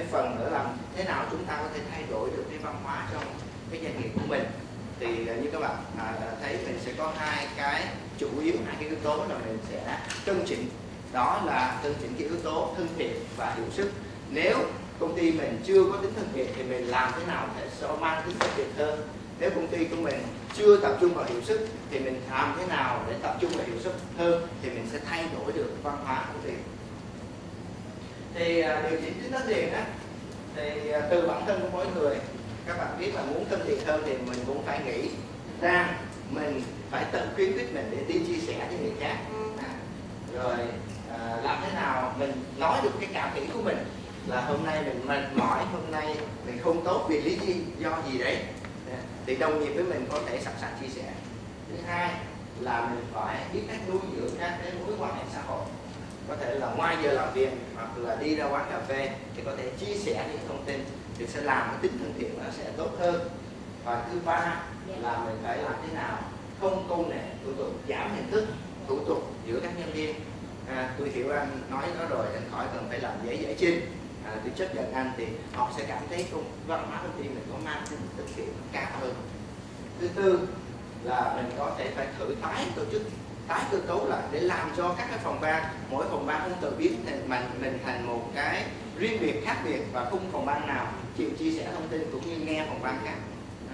phần nữa làm thế nào chúng ta có thể thay đổi được cái văn hóa trong cái doanh nghiệp của mình. Thì như các bạn thấy mình sẽ có hai cái chủ yếu, hai cái yếu tố là mình sẽ cân chỉnh. Đó là cân chỉnh cái yếu tố thân thiện và hiệu suất. Nếu công ty mình chưa có tính thân thiện thì mình làm thế nào để mang tính thân thiện hơn. Nếu công ty của mình chưa tập trung vào hiệu suất thì mình làm thế nào để tập trung vào hiệu suất hơn, thì mình sẽ thay đổi được văn hóa công ty. Thì điều chỉnh tính thân thiện á, thì từ bản thân của mỗi người, các bạn biết là muốn thân thiện hơn thì mình cũng phải nghĩ ra mình phải tự khuyến khích mình để đi chia sẻ với người khác. Rồi làm thế nào mình nói được cái cảm nghĩ của mình, là hôm nay mình mệt mỏi, hôm nay mình không tốt vì lý do gì đấy, thì đồng nghiệp với mình có thể sẵn sàng chia sẻ. Thứ hai là mình phải biết cách nuôi dưỡng các cái mối quan hệ xã hội, có thể là ngoài giờ làm việc hoặc là đi ra quán cà phê thì có thể chia sẻ những thông tin thì sẽ làm cái tính thân thiện nó sẽ tốt hơn. Và thứ ba là mình phải làm thế nào không công nghệ thủ tục, giảm hình thức thủ tục giữa các nhân viên. Tôi hiểu anh nói đó rồi, anh khỏi cần phải làm giấy giải trình. Tôi chấp nhận anh thì họ sẽ cảm thấy văn hóa công ty mình có mang tính thực hiện cao hơn. Thứ tư là mình có thể phải thử tái tổ chức, tái cơ cấu lại để làm cho các cái phòng ban, mỗi phòng ban không tự biến mình thành một cái riêng biệt khác biệt, và không phòng ban nào chịu chia sẻ thông tin cũng như nghe phòng ban khác.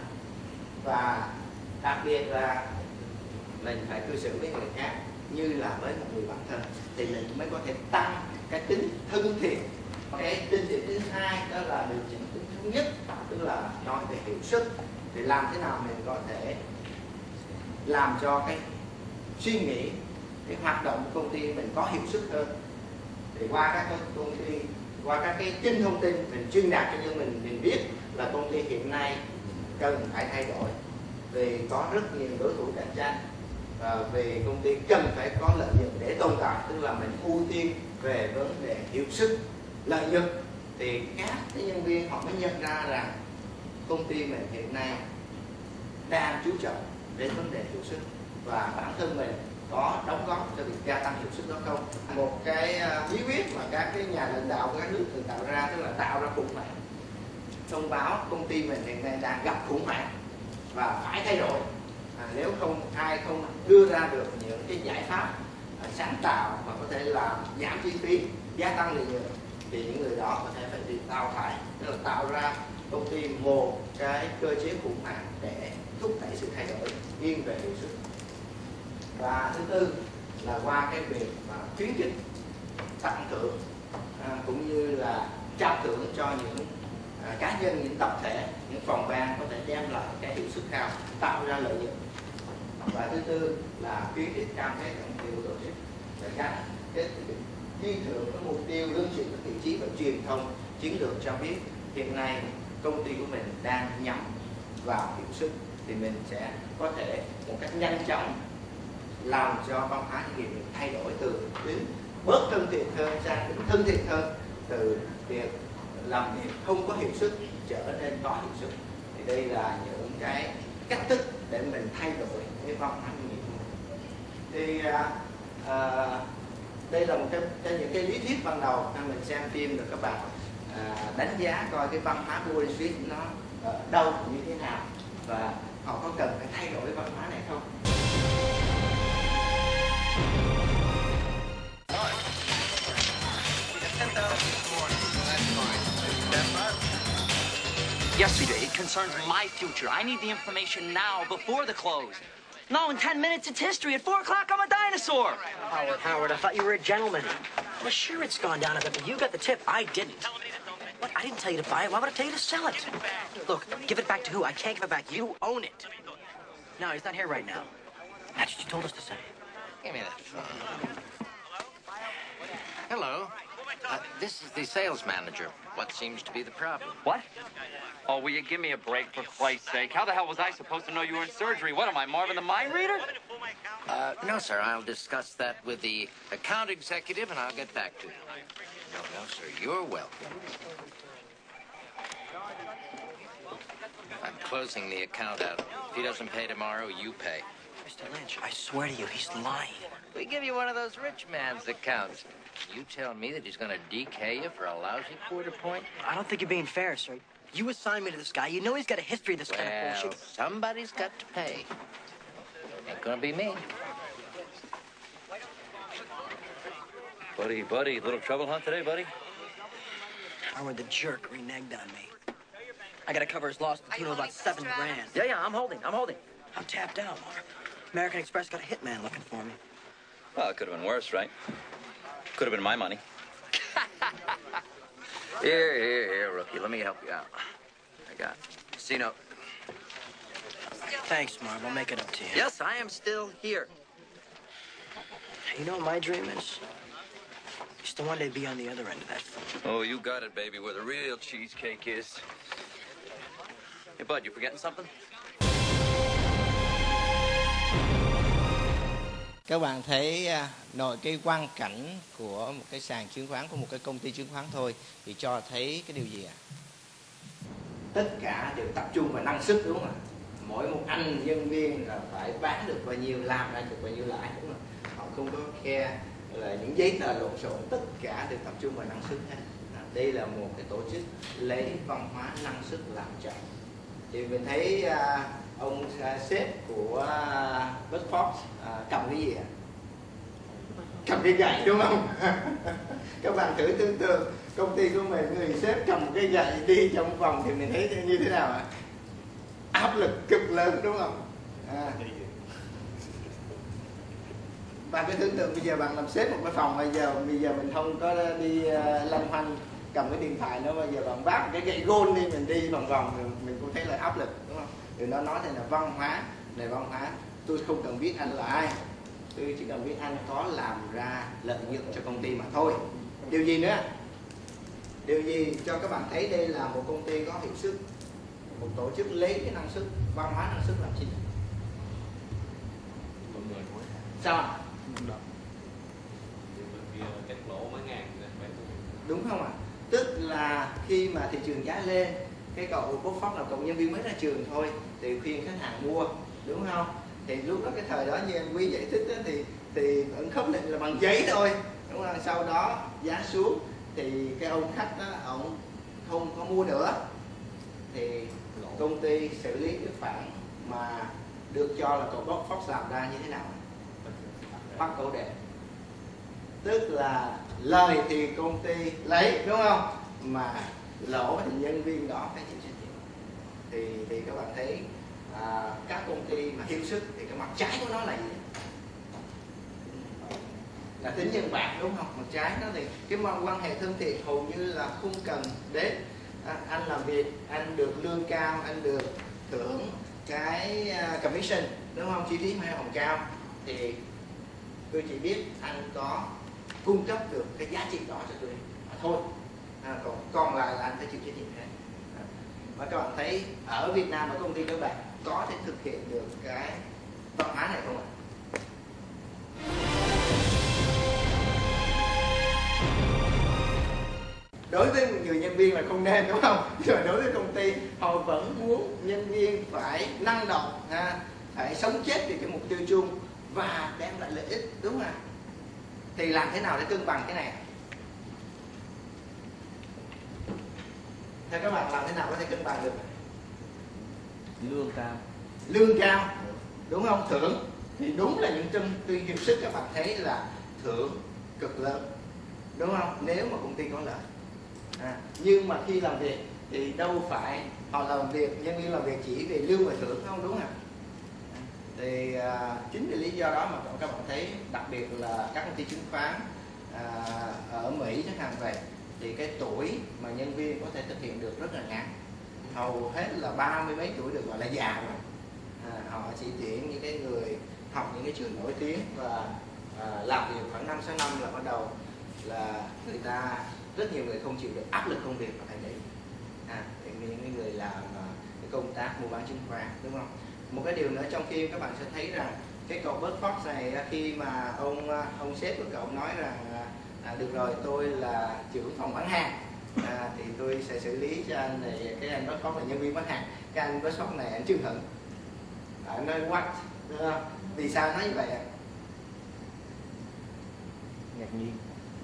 Và đặc biệt là mình phải cư xử với người khác như là với một người bạn thân thì mình mới có thể tăng cái tính thân thiện. Cái tính thứ hai đó là điều chỉnh tính thứ nhất, tức là nói về hiệu suất. Thì làm thế nào mình có thể làm cho cái suy nghĩ, cái hoạt động của công ty mình có hiệu suất hơn. Thì qua các công ty, qua các cái kênh thông tin mình truyền đạt cho nhân mình biết là công ty hiện nay cần phải thay đổi vì có rất nhiều đối thủ cạnh tranh, và vì công ty cần phải có lợi nhuận để tồn tại, tức là mình ưu tiên về vấn đề hiệu suất, lợi nhuận. Thì các cái nhân viên họ mới nhận ra rằng công ty mình hiện nay đang chú trọng đến vấn đề hiệu suất, và bản thân mình có đóng góp cho việc gia tăng hiệu suất đó không. Một cái bí quyết mà các cái nhà lãnh đạo của các nước tự tạo ra, tức là tạo ra khủng hoảng, thông báo công ty mình hiện nay đang gặp khủng hoảng và phải thay đổi. Nếu không ai không đưa ra được những cái giải pháp sáng tạo mà có thể làm giảm chi phí, gia tăng lợi nhuận, thì những người đó có thể phải bị đào thải, tức là tạo ra công ty một cái cơ chế khủng hoảng để thúc đẩy sự thay đổi nghiêng về hiệu suất. Và thứ tư là qua cái việc mà khuyến khích, tặng thưởng cũng như là trao thưởng cho những cá nhân, những tập thể, những phòng ban có thể đem lại cái hiệu suất cao, tạo ra lợi nhuận. Và thứ tư là khuyến khích cam kết mục tiêu tổ chức, để gắn cái chi thưởng với mục tiêu, lương trình các vị trí và truyền thông chiến lược cho biết hiện nay công ty của mình đang nhắm vào hiệu suất, thì mình sẽ có thể một cách nhanh chóng làm cho văn hóa doanh nghiệp mình thay đổi từ đến bớt thân thiện hơn sang đến thân thiện hơn, từ việc làm việc không có hiệu suất trở nên có hiệu suất. Thì đây là những cái cách thức để mình thay đổi cái văn hóa doanh nghiệp. Thì đây là một trong những cái lý thuyết ban đầu mình xem phim, rồi các bạn đánh giá coi cái văn hóa của Wall Street nó ở đâu, như thế nào, và họ có cần phải thay đổi văn hóa này không. Yesterday, it concerns my future. I need the information now, before the close. No, in 10 minutes, it's history. At 4 o'clock, I'm a dinosaur. Howard, I thought you were a gentleman. Well, sure, it's gone down a bit, but you got the tip. I didn't. What? I didn't tell you to buy it. Why would I tell you to sell it? Look, give it back to who? I can't give it back. You own it. No, he's not here right now. That's what you told us to say. Give me that phone. Hello. This is the sales manager. What seems to be the problem? What? Oh, will you give me a break, for Christ's sake? How the hell was I supposed to know you were in surgery? What, am I, Marvin the mind reader? No, sir. I'll discuss that with the account executive, and I'll get back to you. No, sir. You're welcome. I'm closing the account out. If he doesn't pay tomorrow, you pay. Mr. Lynch, I swear to you, he's lying. We give you one of those rich man's accounts. You tell me that he's going to DK you for a lousy quarter point? I don't think you're being fair, sir. You assigned me to this guy. You know he's got a history of this kind of Well, bullshit. somebody's got to pay. Ain't gonna be me. Buddy, little trouble, huh, today, buddy? Howard the jerk reneged on me. I gotta cover his loss to the tune of about $7 grand. Yeah, I'm holding. I'm tapped out, Mark. American Express got a hitman looking for me. Well, it could have been worse, right? Could have been my money. Here, rookie. Let me help you out. I got casino. Thanks, Marv. I'll make it up to you. Yes, I am still here. You know what my dream is? Is to one day be on the other end of that phone. Oh, you got it, baby, where the real cheesecake is. Hey, Bud, you forgetting something? Các bạn thấy nội cái quang cảnh của một cái sàn chứng khoán, của một cái công ty chứng khoán thôi thì cho thấy cái điều gì ạ? Tất cả đều tập trung vào năng suất, đúng không ạ? Mỗi một anh nhân viên là phải bán được bao nhiêu, làm ra được bao nhiêu lãi, đúng không? Họ không có care là những giấy tờ lộn xộn, tất cả đều tập trung vào năng suất hết. Đây là một cái tổ chức lấy văn hóa năng suất làm trọng. Thì mình thấy ông sếp của Buzzfox cầm cái gì ạ? Cầm cái gậy, đúng không? Các bạn thử tưởng tượng công ty của mình, người sếp cầm cái gậy đi trong vòng thì mình thấy như thế nào ạ? Áp lực cực lớn, đúng không? Bạn cứ tưởng tượng bây giờ bạn làm sếp một cái phòng, bây giờ mình không có đi lanh hoanh cầm cái điện thoại nữa, bây giờ bạn vác cái gậy gôn đi, mình đi vòng mình cũng thấy là áp lực, đúng không? Thì nó nói thế là văn hóa, tôi không cần biết anh là ai, tôi chỉ cần biết anh có làm ra lợi nhuận cho công ty mà thôi. Điều gì nữa? Điều gì cho các bạn thấy đây là một công ty có hiệu suất, một tổ chức lấy cái năng suất, văn hóa năng suất làm chính? Sao? Đúng không ạ? Tức là khi mà thị trường giá lên, cái cậu Buzzfox là cậu nhân viên mới ra trường thôi thì khuyên khách hàng mua, đúng không? Thì lúc đó cái thời đó như em Quý giải thích đó, thì vẫn khớp lệnh là bằng giấy thôi, đúng không? Sau đó giá xuống thì cái ông khách đó ông không có mua nữa thì công ty xử lý cái khoản mà được cho là cậu Buzzfox làm ra như thế nào? Bắt cổ đệ. Tức là lời thì công ty lấy, đúng không? Mà lỗ thì nhân viên đó phải chịu trách nhiệm. Thì các bạn thấy các công ty mà hiệu suất thì cái mặt trái của nó là gì? Là tính nhân bản, đúng không? Mặt trái nó thì cái quan hệ thân thiện hầu như là không cần đến. Anh làm việc, anh được lương cao, anh được thưởng cái commission, đúng không? Chi phí hoa hồng cao thì tôi chỉ biết anh có cung cấp được cái giá trị đó cho tôi thôi, còn lại là anh phải chịu trách nhiệm hết. Và các bạn thấy ở Việt Nam, ở công ty các bạn có thể thực hiện được cái văn hóa này không ạ? Đối với người nhân viên là không nên, đúng không? Rồi đối với công ty họ vẫn muốn nhân viên phải năng động, phải sống chết vì cái mục tiêu chung và đem lại lợi ích, đúng không ạ? Thì làm thế nào để cân bằng cái này? Theo các bạn làm thế nào có thể cân bằng được? Lương cao, đúng không? Thưởng thì đúng là những công ty hiệu suất các bạn thấy là thưởng cực lớn, đúng không? Nếu mà công ty có lợi. Nhưng mà khi làm việc thì đâu phải họ làm việc, nhân viên làm việc chỉ về lương và thưởng không, đúng không? Thì chính vì lý do đó mà các bạn thấy đặc biệt là các công ty chứng khoán ở Mỹ chẳng hạn vậy, thì cái tuổi mà nhân viên có thể thực hiện được rất là ngắn, hầu hết là 30 mấy tuổi được gọi là già rồi. Họ chỉ tuyển những cái người học những cái trường nổi tiếng và làm việc khoảng 5-6 năm là bắt đầu là người ta, rất nhiều người không chịu được áp lực công việc và phải nghỉ. Thì những người làm cái công tác mua bán chứng khoán, đúng không? Một cái điều nữa trong phim các bạn sẽ thấy rằng cái cậu Buzzfox này khi mà ông sếp của cậu nói rằng được rồi, tôi là trưởng phòng bán hàng, thì tôi sẽ xử lý cho anh này, cái anh Buzzfox là nhân viên bán hàng, cái anh Buzzfox này anh chưng hửng, anh nói what, đúng không? Vì sao nói như vậy ạ?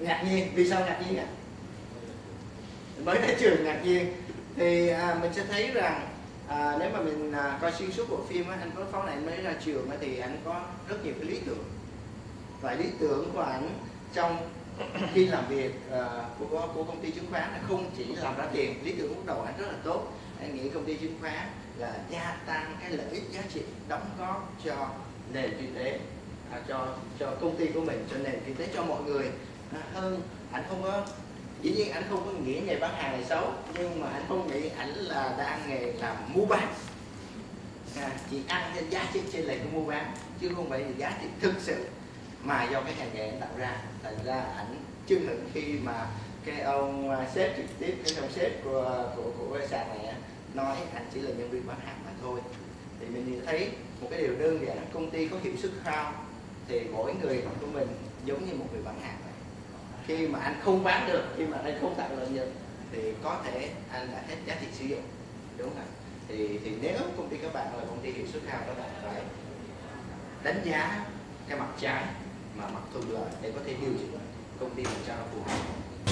Ngạc nhiên, vì sao ngạc nhiên ạ? Mới ra trường ngạc nhiên. Thì mình sẽ thấy rằng nếu mà mình coi xuyên suốt bộ phim á, anh Bud Fox này mới ra trường á, thì anh có rất nhiều cái lý tưởng. Và lý tưởng của anh trong khi làm việc của công ty chứng khoán là không chỉ làm ra tiền. Lý tưởng lúc đầu anh rất là tốt. Anh nghĩ công ty chứng khoán là gia tăng cái lợi ích giá trị, đóng góp cho nền kinh tế, cho công ty của mình, cho nền kinh tế, cho mọi người hơn. Anh không có, dĩ nhiên anh không có nghĩ nghề bán hàng này xấu, nhưng mà anh không nghĩ anh là đang nghề làm mua bán, chỉ ăn trên giá trị trên lệch của mua bán, chứ không phải là giá trị thực sự mà do cái ngành nghề anh tạo ra. Thành ra ảnh chưng hửng khi mà cái ông sếp trực tiếp, cái ông sếp của cái sàn này nói anh chỉ là nhân viên bán hàng mà thôi. Thì mình thấy một cái điều đơn giản, công ty có hiệu suất cao thì mỗi người của mình giống như một người bán hàng này. Khi mà anh không bán được, khi mà anh không tạo lợi nhuận thì có thể anh đã hết giá trị sử dụng, đúng không ạ? Thì nếu công ty các bạn là công ty hiệu suất cao, các bạn phải đánh giá cái mặt trái mà mặt thuận lợi để có thể điều chỉnh công ty làm sao nó phù hợp.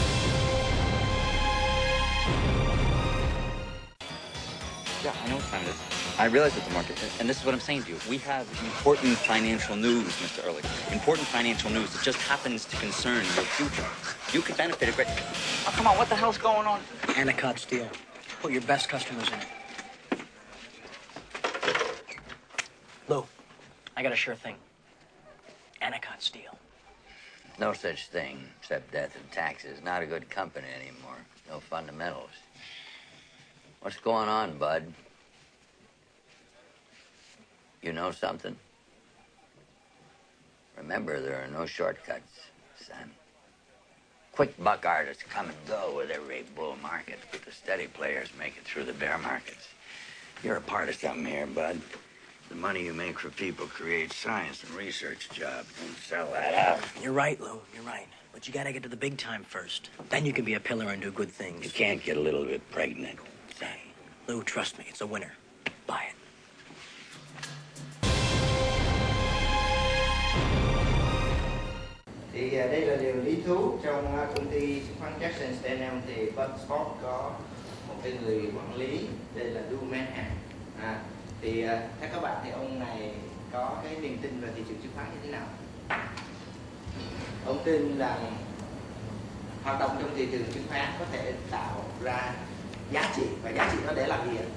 Yeah, I know what time it is. I realize it's the market, and this is what I'm saying to you. We have important financial news, Mr. Ehrlich. Important financial news that just happens to concern your future. You could benefit a great... Oh, come on, what the hell's going on? Anacott Steel. Put your best customers in it. Lou, I got a sure thing. Anacott Steel. No such thing except death and taxes. Not a good company anymore. No fundamentals. What's going on, bud? You know something? Remember, there are no shortcuts, son. Quick buck artists come and go with every bull market, but the steady players make it through the bear markets. You're a part of something here, bud. The money you make for people creates science and research jobs. Don't sell that out. You're right, Lou. You're right. But you gotta get to the big time first. Then you can be a pillar and do good things. You can't get a little bit pregnant, son. Lou, trust me. It's a winner. Buy it. Thì đây là điều lý thú trong công ty chứng khoán Jackson Stanham. Thì Bud Fox có một cái người quản lý tên là Lou Manhattan. Thì theo các bạn thì ông này có cái niềm tin về thị trường chứng khoán như thế nào? Ông tin rằng hoạt động trong thị trường chứng khoán có thể tạo ra giá trị, và giá trị đó để làm gì ạ?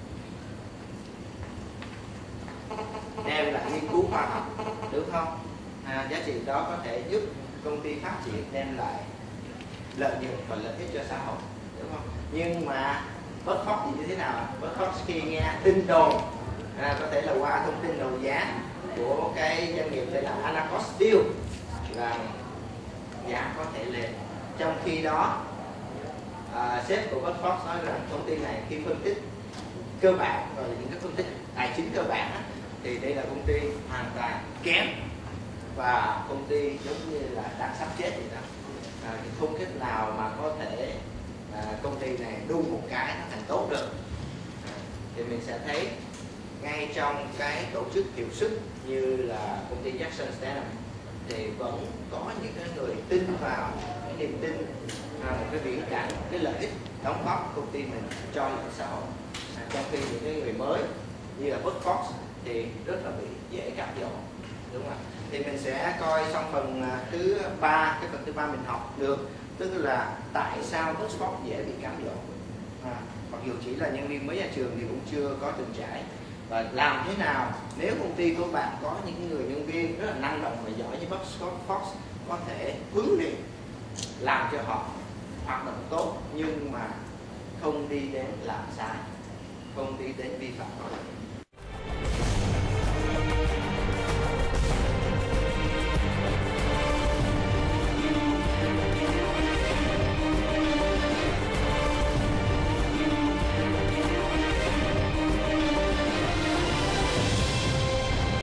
Đem lại nghiên cứu khoa học, đúng không? Giá trị đó có thể giúp công ty phát triển, đem lại lợi nhuận và lợi ích cho xã hội, đúng không? Nhưng mà Bud Fox thì như thế nào? Bud Fox khi nghe tin đồn, có thể là qua thông tin đấu giá của cái doanh nghiệp tên là Anacott Steel, là giá có thể lên. Trong khi đó sếp của Bud Fox nói rằng công ty này khi phân tích cơ bản, rồi những cái phân tích tài chính cơ bản thì đây là công ty hoàn toàn kém, và công ty giống như là đang sắp chết vậy đó. Thì không cách nào mà có thể công ty này đun một cái nó thành tốt được. Thì mình sẽ thấy ngay trong cái tổ chức hiệu suất như là công ty Jackson Stanham thì vẫn có những cái người tin vào cái niềm tin, một cái viễn cảnh, cái lợi ích đóng góp công ty mình cho lợi ích xã hội. Trong khi những cái người mới như là Bud Fox thì rất là bị dễ cám dỗ, đúng không ạ? Thì mình sẽ coi xong phần thứ ba, cái phần thứ ba mình học được, tức là tại sao Bud Fox dễ bị cám dỗ. Mặc dù chỉ là nhân viên mới ra trường thì cũng chưa có từng trải, và làm thế nào nếu công ty của bạn có những người nhân viên rất là năng động và giỏi như Bud Fox có thể huấn luyện làm cho họ hoạt động tốt nhưng mà không đi đến làm sai, không đi đến vi phạm pháp luật.